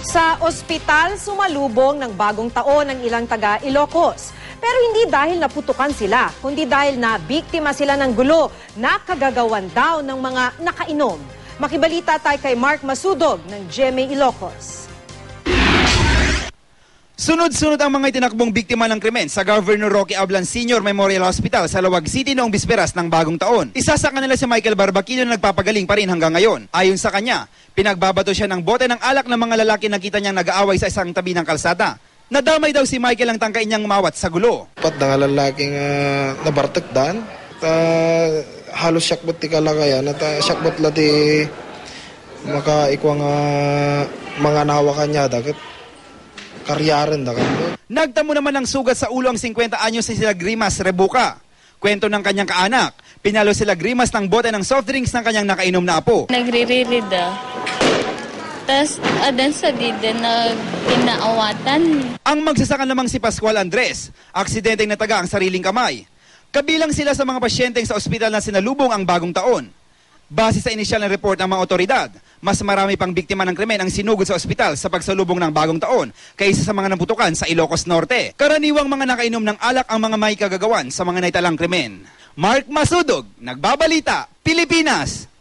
Sa ospital, sumalubong ng bagong taon ng ilang taga Ilocos. Pero hindi dahil naputukan sila, kundi dahil na biktima sila ng gulo na kagagawan daw ng mga nakainom. Makibalita tayo kay Mark Masudog ng GMA Ilocos. Sunod-sunod ang mga itinakbong biktima ng krimen sa Governor Roque Ablan Sr. Memorial Hospital sa Lawag City noong bisperas ng bagong taon. Isa sa kanila si Michael Barbaquillo na nagpapagaling pa rin hanggang ngayon. Ayon sa kanya, pinagbabato siya ng bote ng alak ng mga lalaki na kita niyang nag-aaway sa isang tabi ng kalsada. Nadamay daw si Michael ang tangkain niyang umawat sa gulo. Pat na lalaking nabartek dan, halos syakbot ti kalagayan at syakbot lati makaikwang mga nahawakan niya dagit. Karyaran da kan. Nagtamo naman ng sugat sa ulo ang 50 anyos si sila Grimas Rebuka. Kwento ng kanyang kaanak, pinalo sila Grimas ng bote ng soft drinks ng kanyang nakainom na apo. Nagre-read Tapos adan sa dida na pinaawatan. Ang magsasaka namang si Pascual Andres, aksidenteng nataga ang sariling kamay. Kabilang sila sa mga pasyenteng sa ospital na sinalubong ang bagong taon. Base sa inisyal na report ng mga otoridad, mas marami pang biktima ng krimen ang sinugod sa ospital sa pagsalubong ng bagong taon kaysa sa mga naputukan sa Ilocos Norte. Karaniwang mga nakainom ng alak ang mga may kagagawan sa mga naitalang krimen. Mark Masudog, Nagbabalita, Pilipinas.